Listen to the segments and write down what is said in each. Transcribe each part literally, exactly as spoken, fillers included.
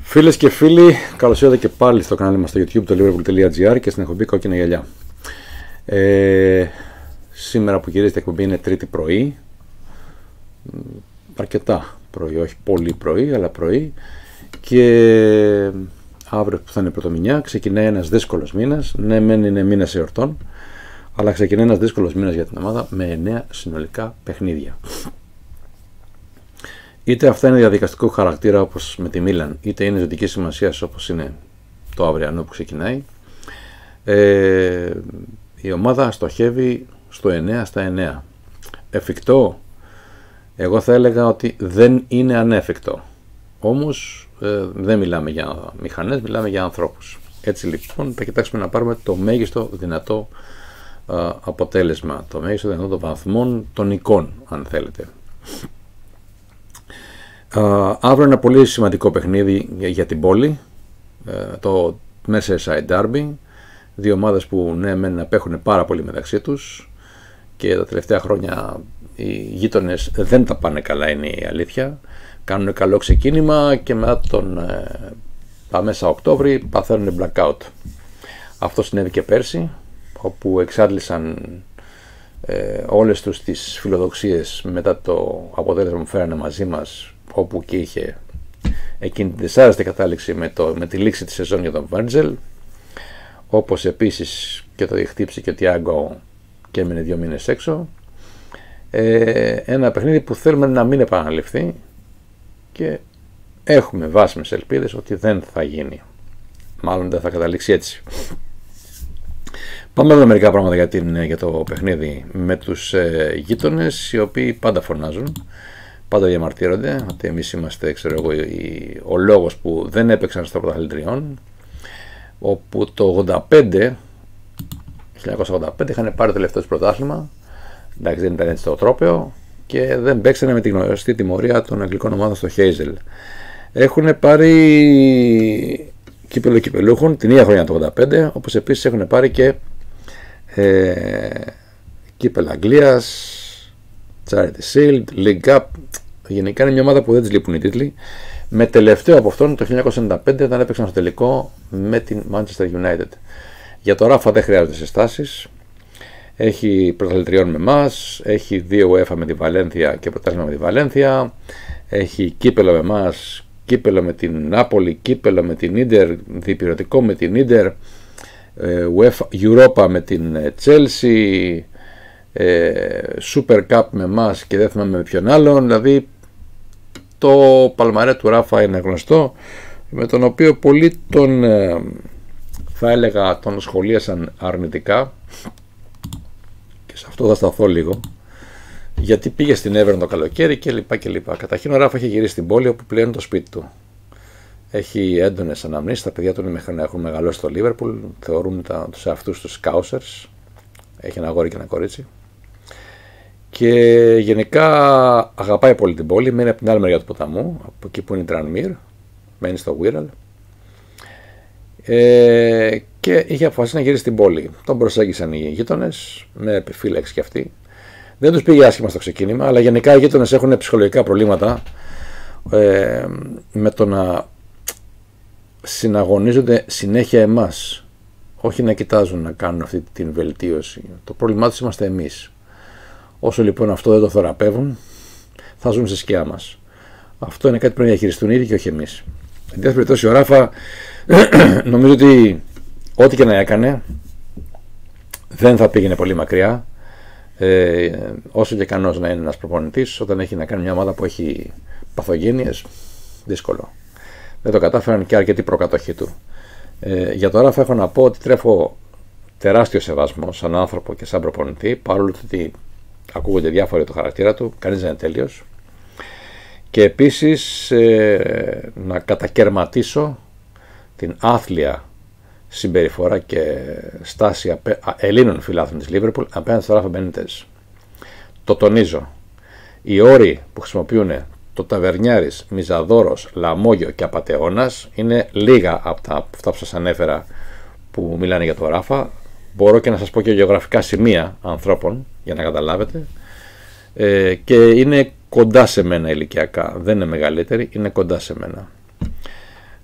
Φίλες και φίλοι, καλώς ήρθατε και πάλι στο κανάλι μας στο YouTube, το liverpool τελεία gr και στην εκπομπή Κόκκινα Γυαλιά. Ε, σήμερα που γυρίζεται η εκπομπή είναι τρίτη πρωί, αρκετά πρωί, όχι πολύ πρωί, αλλά πρωί, και αύριο που θα είναι πρωτομηνιά ξεκινάει ένας δύσκολος μήνας. Ναι, μεν είναι μήνας εορτών, αλλά ξεκινάει ένας δύσκολος μήνας για την ομάδα με εννέα συνολικά παιχνίδια. Είτε αυτά είναι διαδικαστικού χαρακτήρα όπως με τη Μίλαν, είτε είναι ζωτική σημασία όπως είναι το αυριανό που ξεκινάει. Ε, η ομάδα στοχεύει στο εννέα στα εννέα. Εφικτό? Εγώ θα έλεγα ότι δεν είναι ανέφικτο. Όμως ε, δεν μιλάμε για μηχανές, μιλάμε για ανθρώπους. Έτσι λοιπόν θα κοιτάξουμε να πάρουμε το μέγιστο δυνατό ε, αποτέλεσμα, το μέγιστο δυνατό των βαθμών των εικόν, αν θέλετε. Uh, αύριο ένα πολύ σημαντικό παιχνίδι για, για την πόλη, uh, το Merseyside Derby, δύο ομάδες που ναι μεν απέχουν πάρα πολύ μεταξύ τους και τα τελευταία χρόνια οι γείτονες δεν τα πάνε καλά, είναι η αλήθεια. Κάνουν καλό ξεκίνημα και μετά τον uh, τα μέσα Οκτώβρη παθαίνουν blackout. Αυτό συνέβη και πέρσι, όπου εξάντλησαν uh, όλες τους τις φιλοδοξίες μετά το αποτέλεσμα που φέρανε μαζί μας, όπου και είχε εκείνη την δυσάρεστη κατάληξη με, το, με τη λήξη της σεζόν για τον Βάρτζελ, όπως επίσης και το χτύψη και ο Τιάγκο και έμεινε δύο μήνες έξω. Ε, ένα παιχνίδι που θέλουμε να μην επαναληφθεί και έχουμε βάσιμες ελπίδες ότι δεν θα γίνει, μάλλον δεν θα καταλήξει έτσι. Πάμε με μερικά πράγματα για, την, για το παιχνίδι με τους ε, γείτονες, οι οποίοι πάντα φωνάζουν, πάντα διαμαρτύρονται ότι εμείς είμαστε, ξέρω εγώ, ο λόγος που δεν έπαιξαν στο πρωταθλητριών, όπου το ογδόντα πέντε, χίλια εννιακόσια ογδόντα πέντε είχαν πάρει το τελευταίο πρωτάθλημα. Εντάξει, δεν ήταν έτσι το τρόπαιο και δεν παίξανε με την γνωστή τιμωρία των αγγλικών ομάδων στο Χέιζελ. Έχουν πάρει κύπελο κυπελούχων την ίδια χρονιά το ογδόντα πέντε, όπως επίσης έχουν πάρει και ε, κύπελο Αγγλίας, Charity Shield, League Cup. Γενικά είναι μια ομάδα που δεν της λείπουν οι τίτλοι. Με τελευταίο από αυτόν το χίλια εννιακόσια ενενήντα πέντε δεν έπαιξαν στο τελικό με την Manchester United. Για το Ράφα δεν χρειάζονται συστάσεις. Έχει πρωταθλητριών με εμάς, έχει δύο UEFA με τη Βαλένθια και πρωτάθλημα με τη Βαλένθια, έχει κύπελο με εμάς, κύπελο με την Νάπολη, κύπελο με την Ίντερ, διπυρωτικό με την Ίντερ, UEFA Europa με την Chelsea, Super Cup με εμάς και δεν θυμάμαι με ποιον άλλον. Δηλαδή το παλμαρέ του Ράφα είναι γνωστό, με τον οποίο πολλοί τον, θα έλεγα, τον σχολίασαν αρνητικά, και σε αυτό θα σταθώ λίγο, γιατί πήγε στην Everton το καλοκαίρι και λοιπά και λοιπά. Καταρχήν ο Ράφα έχει γυρίσει στην πόλη, όπου πλέον είναι το σπίτι του. Έχει έντονες αναμνήσεις, τα παιδιά του μέχρι να έχουν μεγαλώσει στο Liverpool, θεωρούν τα, τους εαυτούς τους Scousers. Έχει ένα αγόρι και ένα κορίτσι. Και γενικά αγαπάει πολύ την πόλη. Μένει από την άλλη μεριά του ποταμού, από εκεί που είναι η Tranmere, μένει στο Wirral, ε, και είχε αποφασίσει να γυρίσει στην πόλη. Τον προσέγγισαν οι γείτονες με επιφύλαξη κι αυτοί. Δεν τους πήγε άσχημα στο ξεκίνημα, αλλά γενικά οι γείτονες έχουν ψυχολογικά προβλήματα ε, με το να συναγωνίζονται συνέχεια εμάς, όχι να κοιτάζουν να κάνουν αυτή την βελτίωση. Το πρόβλημά τους είμαστε εμείς. Όσο λοιπόν αυτό δεν το θεραπεύουν, θα ζουν στη σκιά μας. Αυτό είναι κάτι που πρέπει να διαχειριστούν ήδη και όχι εμείς. Εν τέλει περιπτώσει, ο Ράφα νομίζω ότι ό,τι και να έκανε δεν θα πήγαινε πολύ μακριά, ε, όσο και ικανός να είναι ένας προπονητής, όταν έχει να κάνει μια ομάδα που έχει παθογένειες, δύσκολο. Δεν το κατάφεραν και αρκετοί προκατοχοί του. Ε, για το Ράφα έχω να πω ότι τρέφω τεράστιο σεβασμό σαν άνθρωπο και σαν προπονητή, παρόλο ότι ακούγονται διάφοροι το χαρακτήρα του, κανείς δεν είναι τέλειος. Και επίσης ε, να κατακαιρματίσω την άθλια συμπεριφορά και στάση απέ, Ελλήνων φιλάθλων της Liverpool απέναντι στο Ράφα Μπενίτες. Το τονίζω. Οι όροι που χρησιμοποιούν το Ταβερνιάρης, Μιζαδόρος, Λαμόγιο και Απατεώνας είναι λίγα από τα, αυτά που σας ανέφερα που μιλάνε για το Ράφα. Μπορώ και να σας πω και γεωγραφικά σημεία ανθρώπων για να καταλάβετε, ε, και είναι κοντά σε μένα ηλικιακά, δεν είναι μεγαλύτερη, είναι κοντά σε μένα.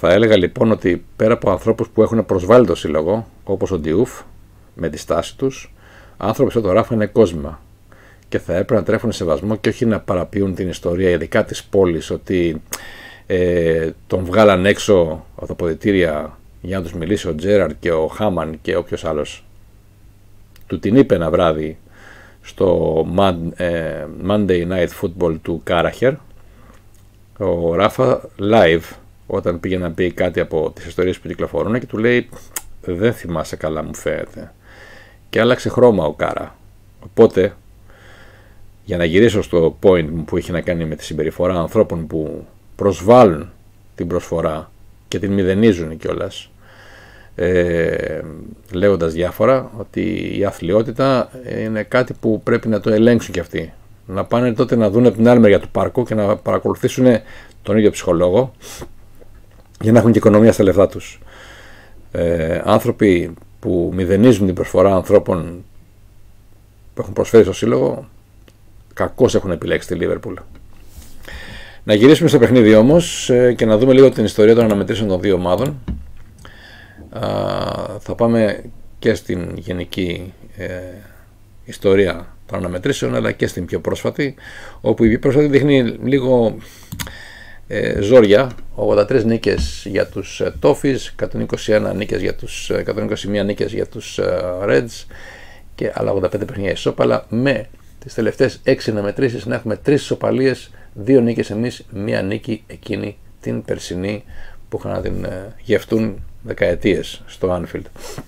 Θα έλεγα λοιπόν ότι πέρα από ανθρώπους που έχουν προσβάλει το σύλλογο, όπως ο Ντιούφ, με τη στάση τους, άνθρωποι σαν το Ράφα είναι κόσμημα και θα έπρεπε να τρέφουν σεβασμό και όχι να παραποιούν την ιστορία, ειδικά της πόλης, ότι ε, τον βγάλαν έξω από τα ποδητήρια για να τους μιλήσει ο Τζέραρντ και ο Χάμαν και όποιος άλλος. Του την είπε ένα βράδυ στο Monday Night Football του Κάραχερ ο Ράφα live, όταν πήγε να πει κάτι από τις ιστορίες που κυκλοφορούν, και του λέει δεν θυμάσαι καλά μου φαίνεται, και άλλαξε χρώμα ο Κάρα. Οπότε, για να γυρίσω στο point που είχε να κάνει με τη συμπεριφορά ανθρώπων που προσβάλλουν την προσφορά και την μηδενίζουν κιόλας, ε, λέγοντας διάφορα, ότι η αθλιότητα είναι κάτι που πρέπει να το ελέγξουν κι αυτοί. Να πάνε τότε να δουν την άλλη μεριά του πάρκου και να παρακολουθήσουν τον ίδιο ψυχολόγο, για να έχουν και οικονομία στα λεφτά τους. Ε, άνθρωποι που μηδενίζουν την προσφορά ανθρώπων που έχουν προσφέρει στο σύλλογο, κακώς έχουν επιλέξει τη Λίβερπουλ. Να γυρίσουμε στο παιχνίδι όμως ε, και να δούμε λίγο την ιστορία των αναμετρήσεων των δύο ομάδων. Α, θα πάμε και στην γενική ε, ιστορία των αναμετρήσεων, αλλά και στην πιο πρόσφατη, όπου η πιο πρόσφατη δείχνει λίγο ε, ζόρια. ογδόντα τρεις νίκες για τους ε, Toffees, εκατόν είκοσι ένα νίκες για τους, εκατόν είκοσι μία νίκες για τους ε, Reds και άλλα ογδόντα πέντε παιχνίδια ισόπαλα, με τις τελευταίες έξι αναμετρήσεις να έχουμε τρεις ισοπαλίες, δύο νίκες εμείς, μία νίκη εκείνη την περσινή που είχαν να την ε, γευτούν δεκαετίες στο Anfield.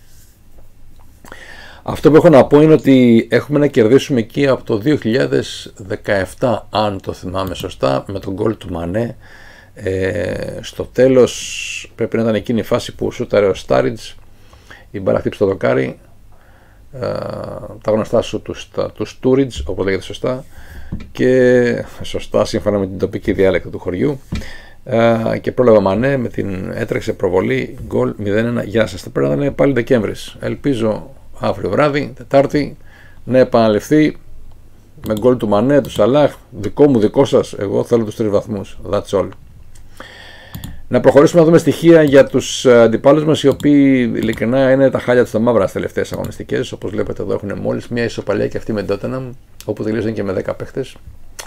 Αυτό που έχω να πω είναι ότι έχουμε να κερδίσουμε εκεί από το δύο χιλιάδες δεκαεπτά, αν το θυμάμαι σωστά, με τον γκολ του Μανέ. Ε, στο τέλος πρέπει να ήταν εκείνη η φάση που σούταρε ο Στάριτς, η μπάλα χτύπησε το δοκάρι, ε, τα γνωστά σου του Στούριτς, όπως λέγεται σωστά, και σωστά σύμφωνα με την τοπική διάλεκτο του χωριού, ε, και πρόλαβα Μανέ με την έτρεξε προβολή, γκολ μηδέν ένα. Γεια σας, πρέπει να ήταν πάλι Δεκέμβρης. Ελπίζω αύριο βράδυ, Τετάρτη, να επαναληφθεί με γκολ του Μανέ, του Σαλάχ, δικό μου, δικό σας. Εγώ θέλω τους τρεις βαθμούς. That's all. Να προχωρήσουμε να δούμε στοιχεία για τους αντιπάλους μας, οι οποίοι ειλικρινά είναι τα χάλια τους τα μαύρα στις τελευταίες αγωνιστικές. Όπως βλέπετε εδώ έχουν μόλις μια ισοπαλία και αυτή με Tottenham, όπου τελείωσαν και με δέκα παίχτες.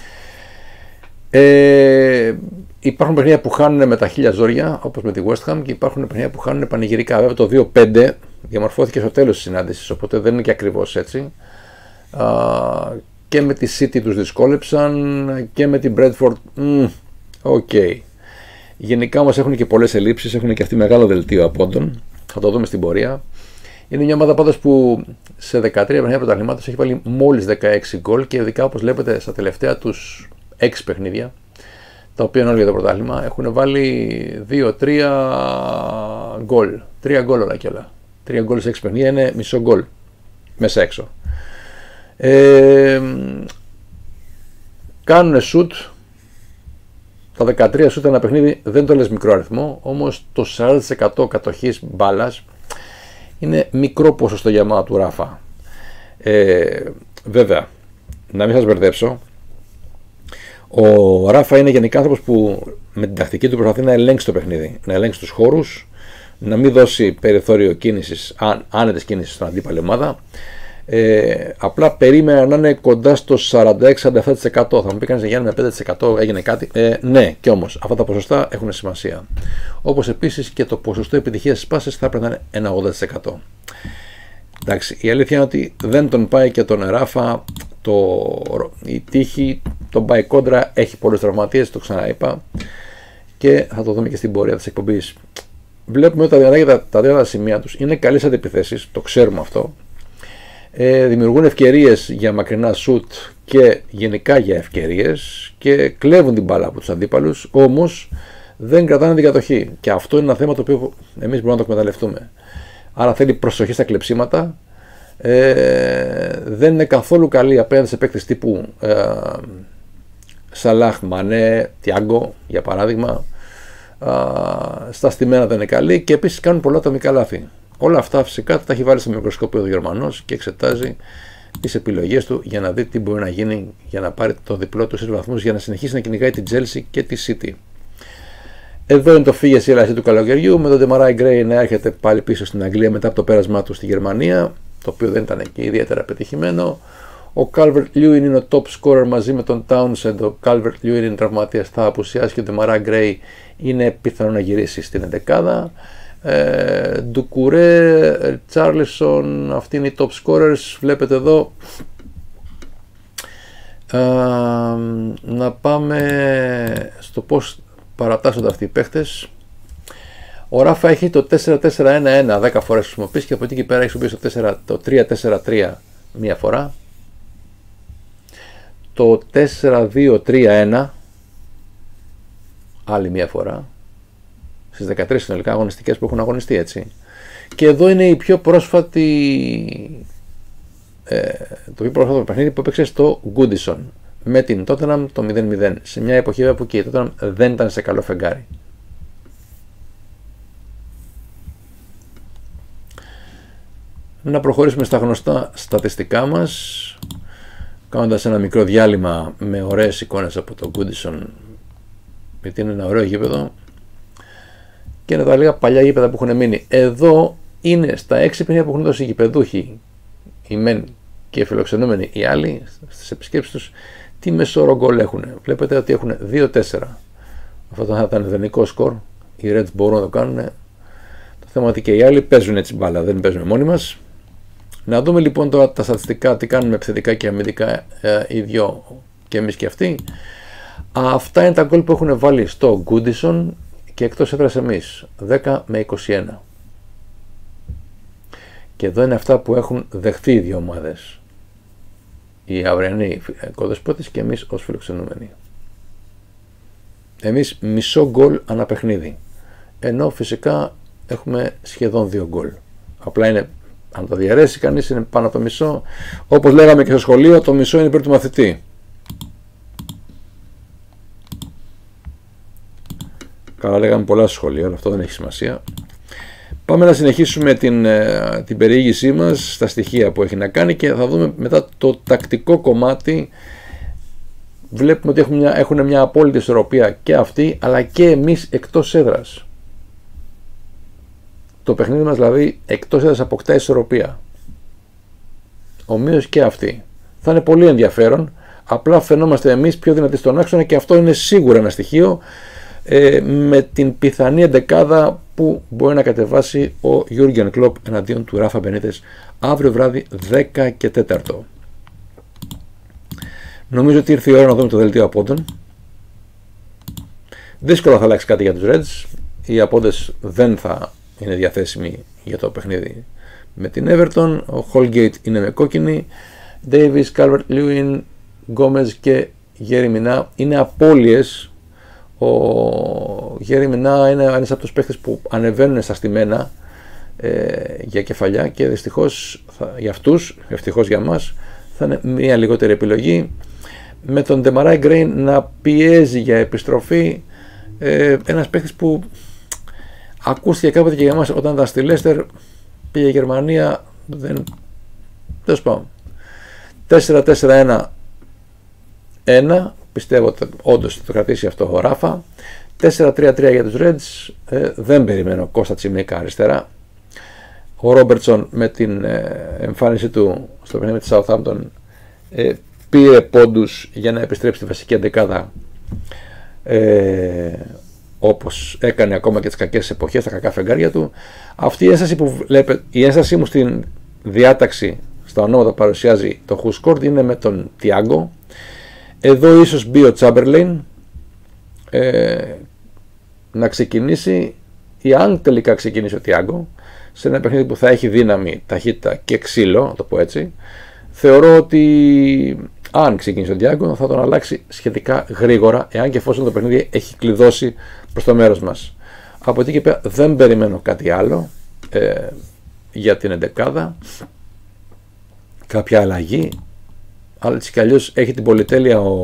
Ε, υπάρχουν παιχνίδια που χάνουν με τα χίλια ζόρια, όπως με τη West Ham, και υπάρχουν παιχνίδια που χάνουν πανηγυρικά. Βέβαια το δύο πέντε διαμορφώθηκε στο τέλος της συνάντησης, οπότε δεν είναι και ακριβώς έτσι. Α, και με τη City τους δυσκόλεψαν και με την Bradford. Οκ. Mm, okay. Γενικά όμως έχουν και πολλές ελλείψεις, έχουν και αυτή μεγάλο δελτίο απόντων. Θα το δούμε στην πορεία. Είναι μια ομάδα πάντως που σε δεκατρία παιχνίδια πρωταθλημάτων έχει βάλει μόλις δεκαέξι γκολ, και ειδικά όπως βλέπετε στα τελευταία τους έξι παιχνίδια, τα οποία είναι όλοι για το πρωτάθλημα, έχουν βάλει δύο τρία γκολ. τρία γκολ όλα και όλα. τρία γκολ σε έξι παιχνίδια είναι μισό γκολ μέσα έξω. Ε, κάνουν σουτ. Τα δεκατρία σουτ ένα παιχνίδι δεν το λες μικρό αριθμό, όμως το σαράντα τοις εκατό κατοχής μπάλας είναι μικρό ποσοστό για ομάδα του Ράφα. Ε, βέβαια, να μην σας μπερδέψω, ο Ράφα είναι γενικά άνθρωπος που με την τακτική του προσπαθεί να ελέγξει το παιχνίδι, να ελέγξει τους χώρους, να μην δώσει περιθώριο κίνησης, άνετες κίνησης στην αντίπαλη ομάδα. Ε, απλά περίμενα να είναι κοντά στο σαράντα έξι σαράντα επτά τοις εκατό. Θα μου πει κανείς, Γιάννη, με πέντε τοις εκατό έγινε κάτι. Ε, ναι, και όμως αυτά τα ποσοστά έχουν σημασία. Όπως επίσης και το ποσοστό επιτυχίας στις πάσες θα πρέπει να είναι ένα ογδόντα τοις εκατό. Εντάξει, η αλήθεια είναι ότι δεν τον πάει και τον Ράφα το, η τύχη, τον πάει κόντρα, έχει πολλούς τραυματίες, το ξαναείπα, και θα το δούμε και στην πορεία της εκπομπής. Βλέπουμε ότι τα δύο τα, τα σημεία τους είναι καλές αντιπιθέσεις, το ξέρουμε αυτό. Ε, δημιουργούν ευκαιρίες για μακρινά σουτ και γενικά για ευκαιρίες και κλέβουν την μπάλα από τους αντίπαλους, όμως δεν κρατάνε την κατοχή, και αυτό είναι ένα θέμα το οποίο εμείς μπορούμε να το εκμεταλλευτούμε. Άρα θέλει προσοχή στα κλεψίματα. Ε, δεν είναι καθόλου καλή απέναντι σε παίκτες τύπου ε, Σαλάχ, Μανέ, Τιάγκο για παράδειγμα. Ε, στα στημένα δεν είναι καλή, και επίσης κάνουν πολλά ατομικά λάθη. Όλα αυτά φυσικά τα έχει βάλει στο μικροσκόπιο ο Γερμανός και εξετάζει τις επιλογές του για να δει τι μπορεί να γίνει για να πάρει το διπλό του στους βαθμούς, για να συνεχίσει να κυνηγάει την Chelsea και τη City. Εδώ είναι το φύγε η έλαση του καλοκαιριού, με τον Ντεμαράι Γκρέι να έρχεται πάλι πίσω στην Αγγλία μετά από το πέρασμά του στη Γερμανία, το οποίο δεν ήταν και ιδιαίτερα πετυχημένο. Ο Calvert Lewin είναι ο top scorer μαζί με τον Townsend. Ο Calvert Lewin είναι τραυματίας, θα απουσιάσει, και ο Ντεμαράι Γκρέι είναι πιθανό να γυρίσει στην εντεκάδα. Ε, Ντουκουρέ, Τσάρλισον, αυτοί είναι οι top scorers. Βλέπετε εδώ. Ε, να πάμε στο πώς παρατάσσονται αυτοί οι παίχτες. Ο Ράφα έχει το τέσσερα τέσσερα ένα ένα δέκα φορές χρησιμοποιήσει, και από εκεί και πέρα έχει χρησιμοποιήσει το τρία τέσσερα τρία μία φορά, το τέσσερα δύο τρία ένα άλλη μία φορά, στις δεκατρείς συνολικά αγωνιστικές που έχουν αγωνιστεί, έτσι. Και εδώ είναι η πιο πρόσφατη, ε, το πιο πρόσφατο παιχνίδι που έπαιξε στο Goodison με την Tottenham το μηδέν μηδέν, σε μια εποχή που και η Tottenham δεν ήταν σε καλό φεγγάρι. Να προχωρήσουμε στα γνωστά στατιστικά μας, κάνοντας ένα μικρό διάλειμμα με ωραίες εικόνες από το Goodison, γιατί είναι ένα ωραίο γήπεδο, και είναι τα λίγα παλιά γήπεδα που έχουν μείνει. Εδώ είναι στα έξι παιχνίδια που έχουν δώσει οι γηπεδούχοι, οι μεν και οι φιλοξενούμενοι οι άλλοι, στις επισκέψεις τους, τι μεσόρο γκολ έχουν. Βλέπετε ότι έχουν δύο τέσσερα. Αυτό θα ήταν ιδανικό σκορ. Οι Reds μπορούν να το κάνουν. Το θέμα είναι ότι και οι άλλοι παίζουν έτσι μπάλα, δεν παίζουμε μόνοι μας. Να δούμε λοιπόν τώρα τα στατιστικά, τι κάνουμε επιθετικά και αμυντικά, ε, οι δυο και εμείς και αυτοί. Αυτά είναι τα γκολ που έχουν βάλει στο Goodison και εκτός έδρας εμείς, δέκα με είκοσι ένα. Και εδώ είναι αυτά που έχουν δεχθεί οι δύο ομάδες, οι αυριανοί κοδεσπότες και εμείς ως φιλοξενούμενοι. Εμείς μισό γκολ ανά παιχνίδι, ενώ φυσικά έχουμε σχεδόν δύο γκολ. Απλά είναι, αν το διαρρέσει κανείς, είναι πάνω από το μισό. Όπως λέγαμε και στο σχολείο, το μισό είναι υπέρ του μαθητή. Καλά λέγαμε πολλά στο σχολείο, αλλά αυτό δεν έχει σημασία. Πάμε να συνεχίσουμε την, την περιήγησή μας στα στοιχεία που έχει να κάνει, και θα δούμε μετά το τακτικό κομμάτι. Βλέπουμε ότι έχουν μια, έχουν μια απόλυτη ισορροπία και αυτοί, αλλά και εμείς εκτός έδρας. Το παιχνίδι μας δηλαδή εκτός έδρας αποκτά ισορροπία. Ομοίως και αυτοί. Θα είναι πολύ ενδιαφέρον. Απλά φαινόμαστε εμείς πιο δυνατοί στον άξονα, και αυτό είναι σίγουρα ένα στοιχείο, ε, με την πιθανή εντεκάδα που μπορεί να κατεβάσει ο Γιούργεν Κλοπ εναντίον του Ράφα Μπενίτες αύριο βράδυ δέκα και τέσσερα. Νομίζω ότι ήρθε η ώρα να δούμε το δελτίο απόντων. Δύσκολα θα αλλάξει κάτι για τους Reds. Οι απόντες δεν θα είναι διαθέσιμοι για το παιχνίδι με την Everton. Ο Holgate είναι με κόκκινη. Davis, Calvert Lewin, Gomez και Yerry Mina είναι απώλειες. Ο Yerry Mina είναι ένας από τους παίχτες που ανεβαίνουν στα στημένα ε, για κεφαλιά, και δυστυχώς θα, για αυτούς, ευτυχώς για μας, θα είναι μια λιγότερη επιλογή, με τον Ντεμαράι Γκρέι να πιέζει για επιστροφή, ε, ένας παίχτης που ακούστηκε κάποτε και για μας όταν ήταν στη Λέστερ, πήγε η Γερμανία, δεν τέλος πάντων. τέσσερα τέσσερα ένα ένα, πιστεύω ότι όντως θα το κρατήσει αυτό ο Ράφα. τέσσερα τρία τρία για τους Reds, ε, δεν περιμένω Κώστα Τσιμίκα αριστερά. Ο Ρόμπερτσον με την ε, εμφάνιση του στο παιχνίδι της Southampton ε, πήρε πόντους για να επιστρέψει στη βασική εντεκάδα, ε, όπως έκανε ακόμα και τις κακές εποχές, τα κακά φεγγάρια του. Αυτή η ένσταση που βλέπετε, η ένστασή μου στην διάταξη στα ονόματα που παρουσιάζει το Who Scored είναι με τον Τιάγκο. Εδώ ίσως μπει ο Τσάμπερλεϊν ε, να ξεκινήσει, ή αν τελικά ξεκινήσει ο Τιάγκο σε ένα παιχνίδι που θα έχει δύναμη, ταχύτητα και ξύλο, να το πω έτσι, θεωρώ ότι αν ξεκινήσει ο Τιάγκο θα τον αλλάξει σχετικά γρήγορα, εάν και εφόσον το παιχνίδι έχει κλειδώσει προς το μέρος μας. Από εκεί και πέρα δεν περιμένω κάτι άλλο ε, για την εντεκάδα, κάποια αλλαγή. Αλλά έτσι κι αλλιώς έχει την πολυτέλεια ο,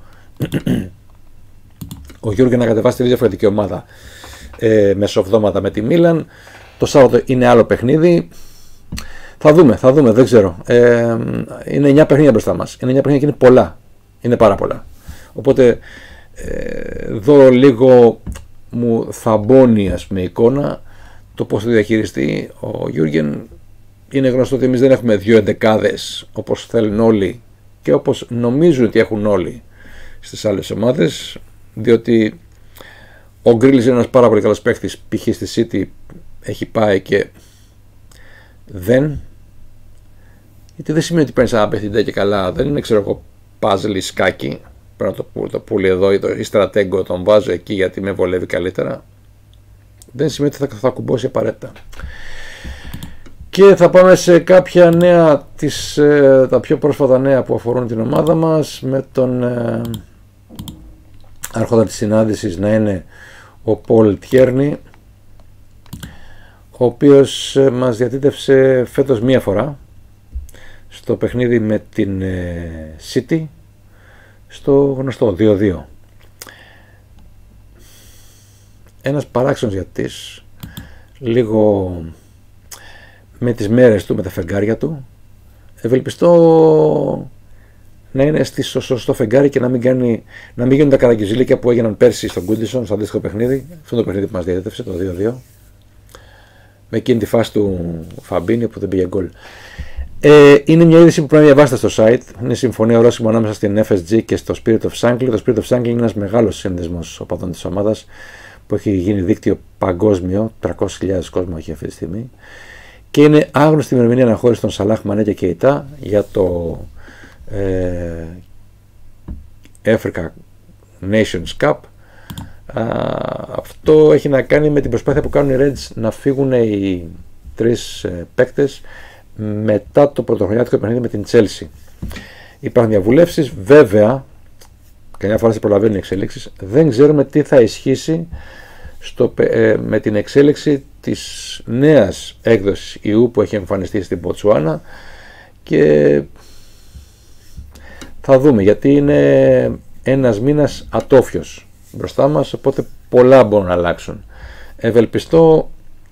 ο Γιούργεν να κατεβάσει τη διαφορετική ομάδα ε, μεσοβδόματα με τη Μίλαν. Το Σάββατο είναι άλλο παιχνίδι. Θα δούμε, θα δούμε, δεν ξέρω. Ε, είναι εννιά παιχνίδια μπροστά μας. Είναι εννιά παιχνίδια και είναι πολλά. Είναι πάρα πολλά. Οπότε ε, εδώ λίγο μου θαμπώνει, ας πούμε, εικόνα το πώς το διαχειριστεί ο Γιούργεν. Είναι γνωστό ότι εμείς δεν έχουμε δύο εντεκάδες όπως θέλουν όλοι και όπως νομίζουν ότι έχουν όλοι στις άλλες ομάδες, διότι ο Γκρίλης είναι ένας πάρα πολύ καλός παίκτης, π.χ. στη City έχει πάει και δεν, γιατί δεν σημαίνει ότι παίρνεις ένα παιχνίδι και καλά, δεν είναι, ξέρω εγώ, παζλ ή σκάκι, πρέπει να το, το πουλί εδώ ή, το, ή στρατέγκο τον βάζω εκεί γιατί με βολεύει καλύτερα, δεν σημαίνει ότι θα, θα κουμπώσει απαραίτητα. Και θα πάμε σε κάποια νέα, τις, ε, τα πιο πρόσφατα νέα που αφορούν την ομάδα μας, με τον ε, άρχοντα της συνάντησης να είναι ο Πολ Τιέρνι, ο οποίος ε, μας διατήτευσε φέτος μία φορά στο παιχνίδι με την ε, City, στο γνωστό δύο δύο. Ένας παράξενος γιατής, λίγο με τις μέρες του, με τα φεγγάρια του. Ευελπιστώ να είναι στο σωστό φεγγάρι και να μην, κάνει, να μην γίνουν τα καραγκιουζίλικια που έγιναν πέρσι στον Γκούντισον, στο αντίστοιχο παιχνίδι. Αυτό το παιχνίδι που μας διέτευσε, το δύο δύο. Με εκείνη τη φάση του Φαμπίνι που δεν πήγε γκολ. Ε, είναι μια είδηση που πρέπει να διαβάσετε στο site. Είναι συμφωνία ορόσημο ανάμεσα στην εφ ες τζι και στο Spirit of Shankly. Το Spirit of Shankly είναι ένας μεγάλος σύνδεσμος οπαδών της ομάδας που έχει γίνει δίκτυο παγκόσμιο. τριακόσιες χιλιάδες κόσμο έχει αυτή τη στιγμή. Και είναι άγνωστη η ημερομηνία αναχώρηση των Σαλάχ, Μανέ και Κεϊτά για το ε, Africa Nations Cup. Α, αυτό έχει να κάνει με την προσπάθεια που κάνουν οι Reds να φύγουν οι τρεις ε, παίκτες μετά το πρωτοχρονιάτικο παιχνίδι με την Chelsea. Υπάρχουν διαβουλεύσεις, βέβαια, καμιά φορά σε προλαβαίνουν οι εξέλιξεις, δεν ξέρουμε τι θα ισχύσει στο, ε, με την εξέλιξη της νέας έκδοσης ιού που έχει εμφανιστεί στην Μποτσουάνα, και θα δούμε, γιατί είναι ένας μήνας ατόφιος μπροστά μας, οπότε πολλά μπορούν να αλλάξουν. Ευελπιστώ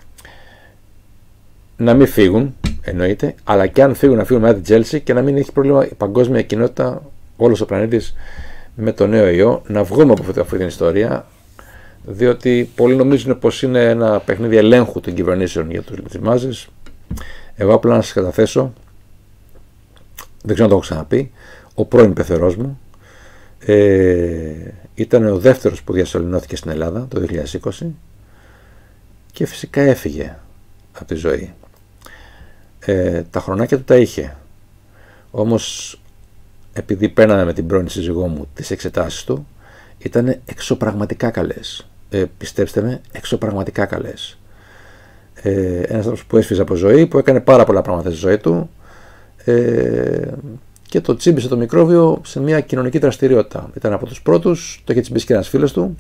να μην φύγουν, εννοείται, αλλά και αν φύγουν να φύγουν μετά την Chelsea και να μην έχει πρόβλημα η παγκόσμια κοινότητα, όλος ο πλανήτης, με το νέο ιό, να βγούμε από αυτή την ιστορία, διότι πολλοί νομίζουν πως είναι ένα παιχνίδι ελέγχου των κυβερνήσεων για τους μάζες. Εγώ απλά να σας καταθέσω, δεν ξέρω αν το έχω ξαναπεί, ο πρώην πεθερός μου ε, ήταν ο δεύτερος που διασωληνώθηκε στην Ελλάδα το δύο χιλιάδες είκοσι και φυσικά έφυγε από τη ζωή. Ε, τα χρονάκια του τα είχε, όμως επειδή παίρναμε με την πρώην σύζυγό μου τις εξετάσεις του, ήταν εξωπραγματικά καλές. Ε, πιστέψτε με, εξωπραγματικά καλές. Ε, ένας άνθρωπος που έσφιζε από ζωή, που έκανε πάρα πολλά πράγματα στη ζωή του, ε, και το τσίμπησε το μικρόβιο σε μια κοινωνική δραστηριότητα. Ήταν από τους πρώτους, το είχε τσιμπήσει και ένας φίλος του,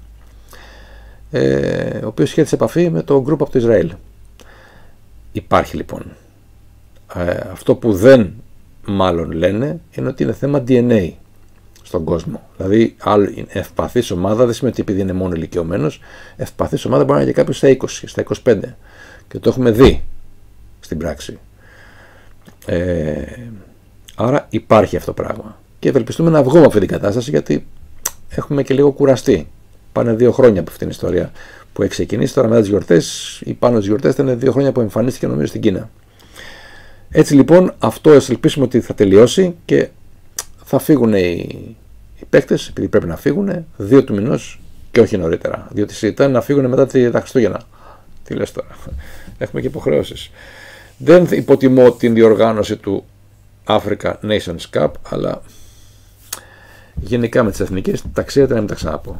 ε, ο οποίος είχε σε επαφή με το γκρουπ από το Ισραήλ. Υπάρχει λοιπόν. Ε, αυτό που δεν μάλλον λένε είναι ότι είναι θέμα ντι εν έι στον κόσμο. Δηλαδή, ευπαθής ομάδα δεν σημαίνει ότι επειδή είναι μόνο ηλικιωμένος, ευπαθής ομάδα μπορεί να είναι και κάποιος στα είκοσι, στα είκοσι πέντε. Και το έχουμε δει στην πράξη. Ε, άρα υπάρχει αυτό το πράγμα. Και ευελπιστούμε να βγούμε από αυτή την κατάσταση, γιατί έχουμε και λίγο κουραστεί. Πάνε δύο χρόνια από αυτήν την ιστορία που έχει ξεκινήσει. Τώρα μετά τις γιορτές, ή πάνω στις γιορτές, ήταν δύο χρόνια που εμφανίστηκε νομίζω στην Κίνα. Έτσι λοιπόν, αυτό ελπίσουμε ότι θα τελειώσει και θα φύγουν οι, οι παίκτες, επειδή πρέπει να φύγουν, δύο του μηνός και όχι νωρίτερα. Διότι συζητάνε να φύγουν μετά τα Χριστούγεννα. Τι λες τώρα, έχουμε και υποχρεώσεις. Δεν υποτιμώ την διοργάνωση του Africa Nations Cup, αλλά γενικά με τις εθνικές, τα ξέρετε, να μην τα ξαναπώ.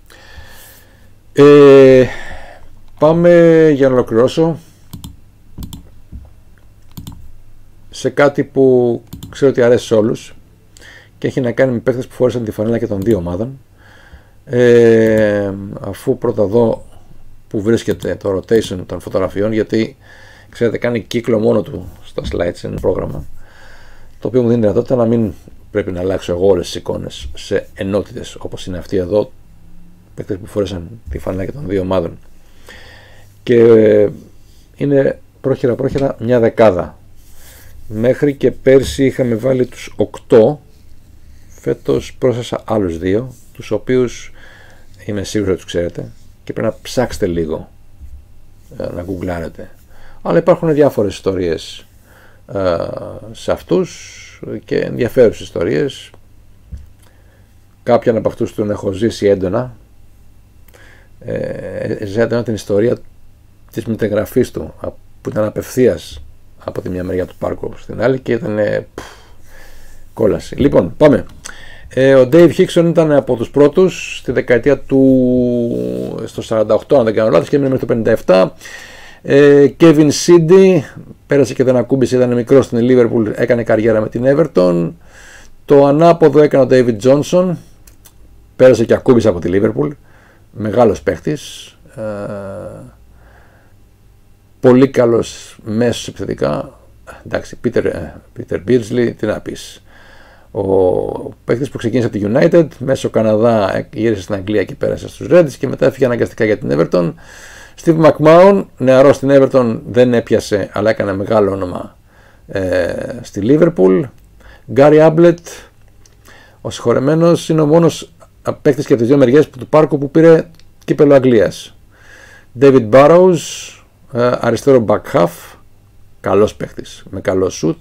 Ε, πάμε για να ολοκληρώσω σε κάτι που ξέρω ότι αρέσει σε όλους και έχει να κάνει με παίκτες που φόρεσαν τη φανέλα και των δύο ομάδων. Ε, αφού πρώτα δω που βρίσκεται το rotation των φωτογραφιών, γιατί ξέρετε κάνει κύκλο μόνο του στα slides, είναι πρόγραμμα το οποίο μου δίνει δυνατότητα να μην πρέπει να αλλάξω εγώ όλες τις εικόνες σε ενότητες όπως είναι αυτή εδώ, παίκτες που φόρεσαν τη φανέλα και των δύο ομάδων, και είναι πρόχειρα πρόχειρα μια δεκάδα. Μέχρι και πέρσι είχαμε βάλει τους οκτώ, φέτος πρόσθεσα άλλους δύο, τους οποίους είμαι σίγουρος ότι τους ξέρετε. και πρέπει να ψάξετε λίγο, να γκουγκλάρετε. Αλλά υπάρχουν διάφορες ιστορίες σε αυτούς και ενδιαφέρουσες ιστορίες. Κάποιον από αυτούς τον έχω ζήσει έντονα. Ε, ζέτα την ιστορία της μεταγραφής του, που ήταν απευθείας από τη μια μεριά του πάρκου στην άλλη και ήταν ε, πφ, κόλαση. Λοιπόν, πάμε. Ε, ο Dave Hickson ήταν από τους πρώτους στη δεκαετία του στο σαράντα οκτώ, αν δεν κάνω λάθος, και έμεινε μέχρι το πενήντα επτά. Ε, Kevin Siddey πέρασε και δεν ακούμπησε, ήταν μικρό στην Liverpool, έκανε καριέρα με την Everton. Το ανάποδο έκανε ο David Johnson, πέρασε και ακούμπησε από τη Liverpool, μεγάλος παίχτης, ε, πολύ καλός μέσος επιθετικά. Εντάξει, Peter, Peter Beardsley, τι να πεις. Ο παίκτης που ξεκίνησε από τη United, μέσω Καναδά γύρισε στην Αγγλία και πέρασε στους Reds και μετά έφυγε αναγκαστικά για την Everton. Steve McMahon, νεαρός στην Everton, δεν έπιασε, αλλά έκανε μεγάλο όνομα ε, στη Liverpool. Gary Ablett, ο συγχωρεμένος, είναι ο μόνος παίκτης και από τις δύο μεριές του πάρκου που πήρε κύπελλο Αγγλίας. David Burrows, ε, αριστερό back half, καλός παίκτης με καλό shoot.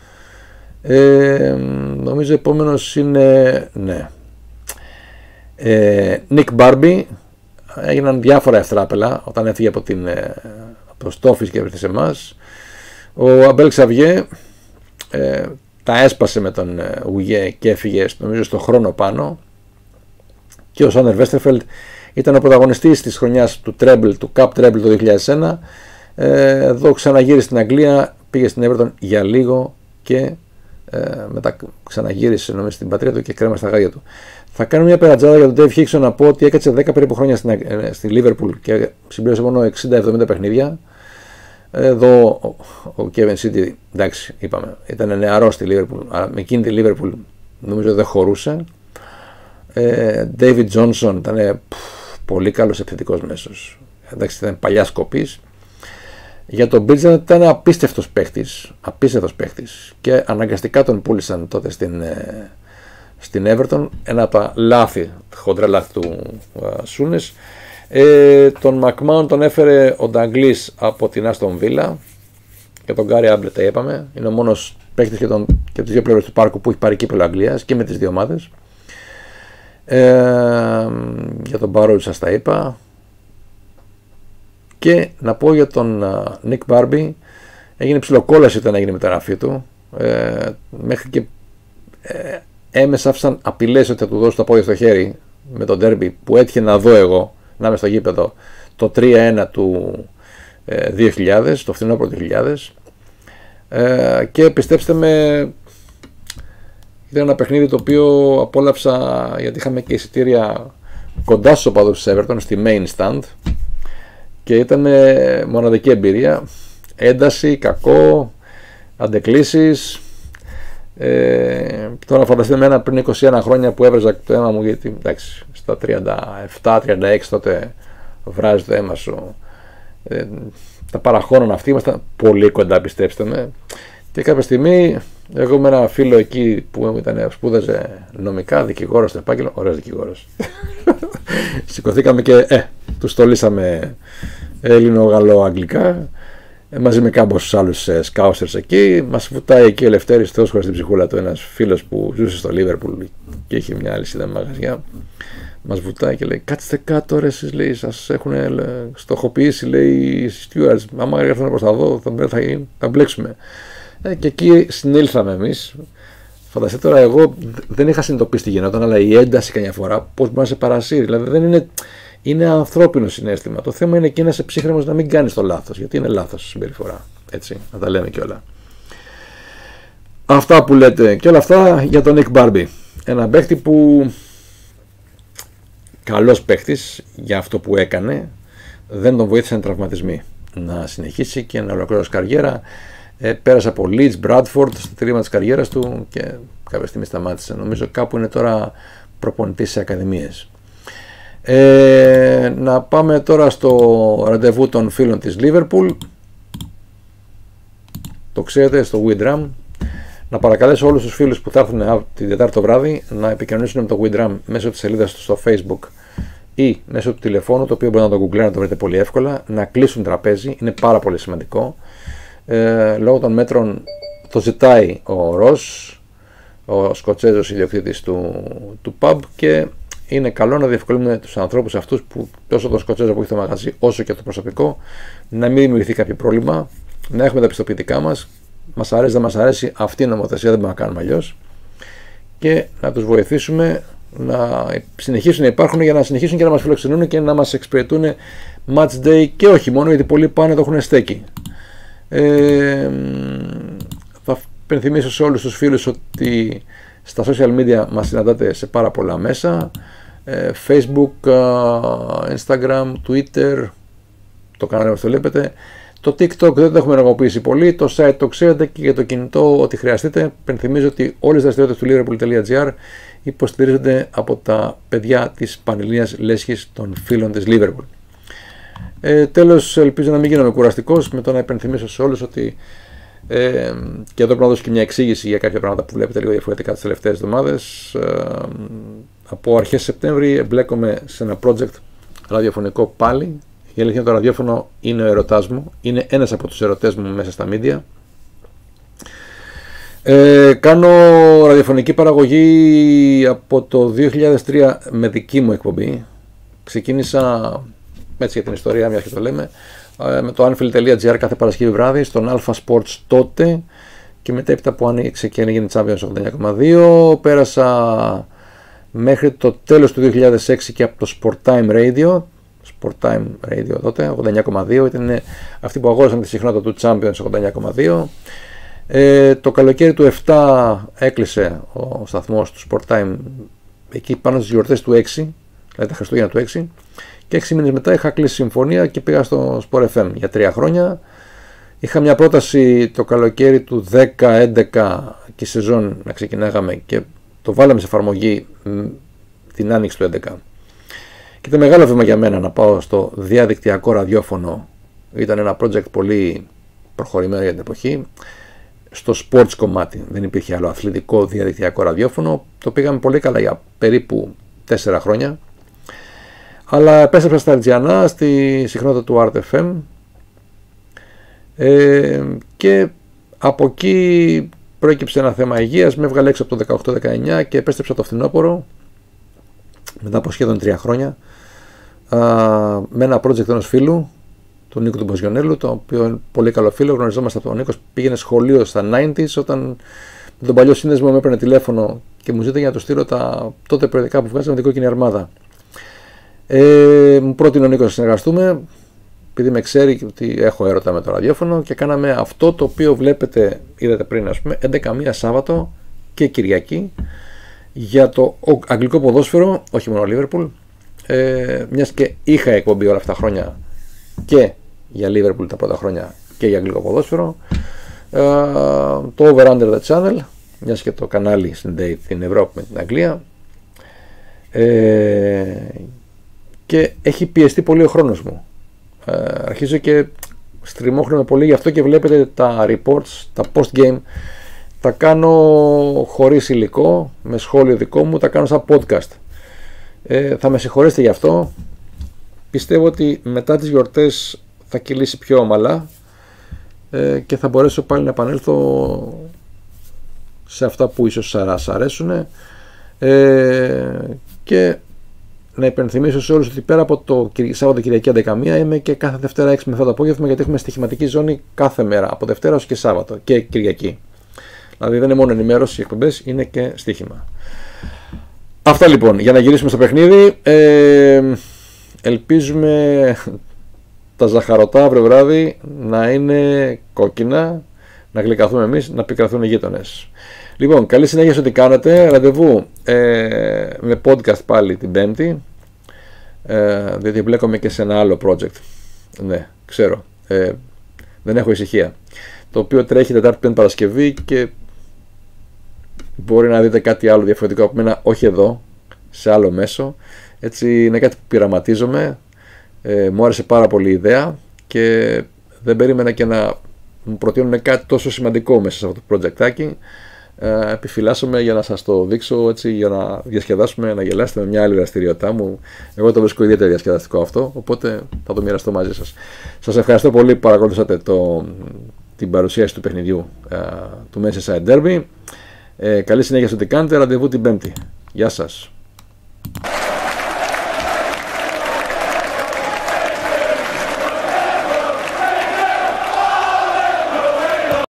Ε, νομίζω επόμενος είναι, ναι, ε, Nick Barbie. Έγιναν διάφορα ευτράπελα όταν έφυγε από, την, από το Στόφις και ήρθε σε εμάς. Ο Αμπέλ Ξαβιέ ε, τα έσπασε με τον Ουγιέ και έφυγε νομίζω στο χρόνο πάνω. Και ο Σάντερ Βέστερφελτ ήταν ο πρωταγωνιστής της χρονιάς του Treble, του Cup Treble το δύο χιλιάδες ένα. Ε, εδώ ξαναγύρισε στην Αγγλία, πήγε στην Everton για λίγο και ε, μετά ξαναγύρισε νομίζω στην πατρίδα του και κρέμα στα γάδια του. Θα κάνω μια περατζάδα για τον Dave Hickson, να πω ότι έκατσε δέκα περίπου χρόνια στην, στη Liverpool και συμπλήρωσε μόνο εξήντα εβδομήντα παιχνίδια. Εδώ ο, ο Kevin Siddey, εντάξει, είπαμε, ήταν νεαρός στη Liverpool, αλλά με εκείνη τη Liverpool νομίζω δεν χωρούσε. Ε, David Johnson ήταν πφ, πολύ καλός επιθετικός μέσος. Εντάξει, ήταν παλιάς κοπής. Για τον Bridgend ήταν απίστευτος παίχτης, απίστευτος παίχτης και αναγκαστικά τον πούλησαν τότε στην, στην Everton, ένα από τα λάθη, χοντρά λάθη του Σούνες. Ε, τον McMahon τον έφερε ο Νταγκλής από την Aston Villa και τον Gary Ablett τα είπαμε, είναι ο μόνος παίχτης και, τον, και τις δύο πλευρές του πάρκου που έχει πάρει κύπελλο Αγγλίας και με τις δύο ομάδες. Ε, για τον Barrow σας τα είπα. Και να πω για τον uh, Nick Barbie, έγινε ψιλοκόλαση όταν έγινε η μεταγραφή του, ε, μέχρι και ε, έμεσα άφησαν απειλές ότι θα του δώσω το πόδι στο χέρι με τον derby που έτυχε να δω εγώ, να είμαι στο γήπεδο, το τρία ένα του ε, δύο χιλιάδες, το φθινόπωρο δύο χιλιάδες, ε, και πιστέψτε με, ήταν ένα παιχνίδι το οποίο απόλαυσα γιατί είχαμε και εισιτήρια κοντά στους οπαδούς της Everton στη main stand. Και ήταν μοναδική εμπειρία, ένταση, κακό, αντεκλήσεις. Ε, τώρα φανταστείτε εμένα πριν είκοσι ένα χρόνια που έβραζα το αίμα μου, γιατί εντάξει, στα τριάντα επτά τριάντα έξι τότε βράζει το αίμα σου. Ε, τα παραχώρων αυτοί ήμασταν πολύ κοντά, πιστέψτε με. Και κάποια στιγμή, εγώ με ένα φίλο εκεί που ήταν, σπούδαζε νομικά, δικηγόρος στο επάγγελμα, ωραίος δικηγόρος. Σηκωθήκαμε και ε, του στολίσαμε Έλληνο-Γαλλο-Αγγλικά ε, μαζί με κάμποσους άλλους ε, σκάουσερς εκεί. Μας βουτάει εκεί ο Ελευθέρης, Θεός χωρίς την ψυχούλα του, ένας φίλος που ζούσε στο Λίβερπουλ και είχε μια αλυσίδα μαγαζιά. Μας βουτάει και λέει: κάτσετε κάτω, ρε, εσείς, λέει, σας έχουν στοχοποιήσει, λέει, οι stewards. Άμα έρθουν προς τα δω, θα, θα, θα μπλέξουμε. Ε, και εκεί συνήλθαμε εμείς. Φανταστείτε τώρα, εγώ δεν είχα συνειδητοποιήσει τι γινόταν, αλλά η ένταση καμιά φορά πώς μπορεί να σε παρασύρει. Δηλαδή δεν είναι, είναι ανθρώπινο συναίσθημα. Το θέμα είναι εκεί να είσαι ψύχρεμος, να μην κάνεις το λάθος, γιατί είναι λάθος συμπεριφορά. Έτσι, να τα λέμε κιόλα. Αυτά που λέτε και όλα αυτά για τον Nick Barbie. Ένα παίχτη που καλός παίχτης για αυτό που έκανε, δεν τον βοήθησαν τραυματισμοί να συνεχίσει και να ολοκληρώσει καριέρα. Ε, πέρασε από Leeds, Bradford στο τρίμα της καριέρας του και κάποια στιγμή σταμάτησε. Νομίζω κάπου είναι τώρα προπονητής σε ακαδημίες. Ε, να πάμε τώρα στο ραντεβού των φίλων της Liverpool. Το ξέρετε, στο WeDrum. Να παρακαλέσω όλους τους φίλους που θα έρθουν την Τετάρτη το βράδυ να επικοινωνήσουν με το WeDrum μέσω της σελίδας του στο Facebook ή μέσω του τηλεφώνου, το οποίο μπορεί να το γκουγκλάρετε, να το βρείτε πολύ εύκολα, να κλείσουν τραπέζι. Είναι πάρα πολύ σημαντικό. Ε, λόγω των μέτρων το ζητάει ο Ρος, ο Σκοτσέζος ιδιοκτήτης του, του pub, και είναι καλό να διευκολύνουμε τους ανθρώπους αυτούς, που τόσο τον Σκοτσέζο που έχει το μαγαζί όσο και το προσωπικό, να μην δημιουργηθεί κάποιο πρόβλημα, να έχουμε τα πιστοποιητικά μας. Μας αρέσει, δεν μας αρέσει, αυτή η νομοθεσία δεν μπορούμε να κάνουμε αλλιώς, και να τους βοηθήσουμε να συνεχίσουν να υπάρχουν, για να συνεχίσουν και να μας φιλοξενούν και να μας εξυπηρετούν match day, και όχι μόνο, γιατί πολλοί πάνε το έχουν στέκει. Ε, θα υπενθυμίσω σε όλους τους φίλους ότι στα social media μας συναντάτε σε πάρα πολλά μέσα, ε, Facebook, Instagram, Twitter, το κανάλι μας το βλέπετε. Το TikTok δεν το έχουμε ενεργοποιήσει πολύ, το site το ξέρετε, και για το κινητό ό,τι χρειαστείτε. Πενθυμίζω ότι όλες οι δραστηριότητες του Liverpool.gr υποστηρίζονται από τα παιδιά της Πανελλήνιας Λέσχης των φίλων της Liverpool. Ε, τέλος, ελπίζω να μην γίνομαι κουραστικός με το να υπενθυμίσω σε όλους ότι ε, και εδώ πρέπει να δώσω και μια εξήγηση για κάποια πράγματα που βλέπετε λίγο διαφορετικά τις τελευταίες εβδομάδες. Ε, από αρχές Σεπτέμβρη εμπλέκομαι σε ένα project ραδιοφωνικό πάλι. Η αλήθεια είναι το ραδιόφωνο είναι ο ερωτάς μου, είναι ένας από τους ερωτές μου μέσα στα media. Ε, κάνω ραδιοφωνική παραγωγή από το δύο χιλιάδες τρία με δική μου εκπομπή. Ξεκίνησα, έτσι για την ιστορία, μια και το λέμε, με το anfield.gr κάθε Παρασκευή βράδυ, στον Alpha Sports τότε, και μετέπειτα που άνοιξε και έγινε Champions ογδόντα εννιά κόμμα δύο, πέρασα μέχρι το τέλος του δύο χιλιάδες έξι και από το Sporttime Radio. Sporttime Radio τότε, ογδόντα εννιά κόμμα δύο, ήταν αυτοί που αγόρασαν τη συχνότητα του Champions ογδόντα εννιά κόμμα δύο. Ε, το καλοκαίρι του επτά έκλεισε ο σταθμός του Sporttime εκεί πάνω στις γιορτές του έξι, δηλαδή τα Χριστούγεννα του έξι, και έξι μήνες μετά είχα κλείσει συμφωνία και πήγα στο Sport εφ εμ για τρία χρόνια. Είχα μια πρόταση το καλοκαίρι του δέκα έντεκα και η σεζόν να ξεκινάγαμε, και το βάλαμε σε εφαρμογή την άνοιξη του έντεκα. Και ήταν μεγάλο βήμα για μένα να πάω στο διαδικτυακό ραδιόφωνο. Ήταν ένα project πολύ προχωρημένο για την εποχή. Στο sports κομμάτι δεν υπήρχε άλλο αθλητικό διαδικτυακό ραδιόφωνο. Το πήγαμε πολύ καλά για περίπου τέσσερα χρόνια. Αλλά επέστρεψα στα Ερτζιανά, στη συχνότητα του Art εφ εμ, ε, και από εκεί προέκυψε ένα θέμα υγείας. Με έβγαλε έξω από το δεκαοκτώ δεκαεννιά και επέστρεψα το φθινόπωρο μετά από σχεδόν τρία χρόνια α, με ένα project ενός φίλου, του Νίκου του Μποζιονέλου, το οποίο είναι πολύ καλό φίλο. Γνωριζόμαστε από τον Νίκο, πήγαινε σχολείο στα ενενήντα, όταν με τον παλιό σύνδεσμο με έπαιρνε τηλέφωνο και μου ζήτησε για να του στείλω τα τότε περιοδικά που βγάζαμε την Κόκκινη Αρμάδα. Ε, μου πρότεινε ο Νίκος να συνεργαστούμε, επειδή με ξέρει ότι έχω έρωτα με το ραδιόφωνο, και κάναμε αυτό το οποίο βλέπετε, είδατε πριν, ας πούμε, έντεκα μία Σάββατο και Κυριακή, για το αγγλικό ποδόσφαιρο, όχι μόνο Liverpool, ε, μιας και είχα εκπομπή όλα αυτά τα χρόνια και για Liverpool τα πρώτα χρόνια και για αγγλικό ποδόσφαιρο, ε, το Over Under the Channel, μιας και το κανάλι συνδέει την Ευρώπη με την Αγγλία, ε, και έχει πιεστεί πολύ ο χρόνος μου. Ε, αρχίζω και στριμώχνομαι πολύ, γι' αυτό και βλέπετε τα reports, τα post-game τα κάνω χωρίς υλικό, με σχόλιο δικό μου, τα κάνω σαν podcast. Ε, θα με συγχωρέσετε γι' αυτό. Πιστεύω ότι μετά τις γιορτές θα κυλήσει πιο ομαλά, ε, και θα μπορέσω πάλι να επανέλθω σε αυτά που ίσως σας αρέσουν, ε, και να υπενθυμίσω σε όλους ότι πέρα από το Σάββατο Κυριακή έντεκα μία είμαι και κάθε Δευτέρα έξι με αυτό το απόγευμα, γιατί έχουμε στοιχηματική ζώνη κάθε μέρα, από Δευτέρα ως και Σάββατο και Κυριακή. Δηλαδή δεν είναι μόνο ενημέρωση οι εκπομπές, είναι και στοίχημα. Αυτά λοιπόν, για να γυρίσουμε στο παιχνίδι. Ε, ελπίζουμε τα ζαχαρωτά αύριο βράδυ να είναι κόκκινα, να γλυκαθούμε εμείς, να πικραθούν οι γείτονες. Λοιπόν, καλή συνέχεια σε ό,τι κάνετε. Ραντεβού ε, με podcast πάλι την Πέμπτη, ε, διότι μπλέκομαι και σε ένα άλλο project. Ναι, ξέρω, ε, δεν έχω ησυχία. Το οποίο τρέχει Τετάρτη, Πέμπτη, Παρασκευή, και μπορεί να δείτε κάτι άλλο διαφορετικό από μένα, όχι εδώ, σε άλλο μέσο. Έτσι είναι κάτι που πειραματίζομαι. Ε, μου άρεσε πάρα πολύ η ιδέα και δεν περίμενα και να μου προτείνουν κάτι τόσο σημαντικό μέσα σε αυτό το projectάκι. ε, επιφυλάσσομαι για να σας το δείξω, έτσι, για να διασκεδάσουμε, να γελάσετε με μια άλλη δραστηριότητά μου. Εγώ το βρίσκω ιδιαίτερα διασκεδαστικό αυτό, οπότε θα το μοιραστώ μαζί σας. Σας ευχαριστώ πολύ που παρακολουθήσατε το, την παρουσίαση του παιχνιδιού ε, του Merseyside Derby. Ε, καλή συνέχεια στο τι κάνετε, ραντεβού την Πέμπτη. Γεια σας.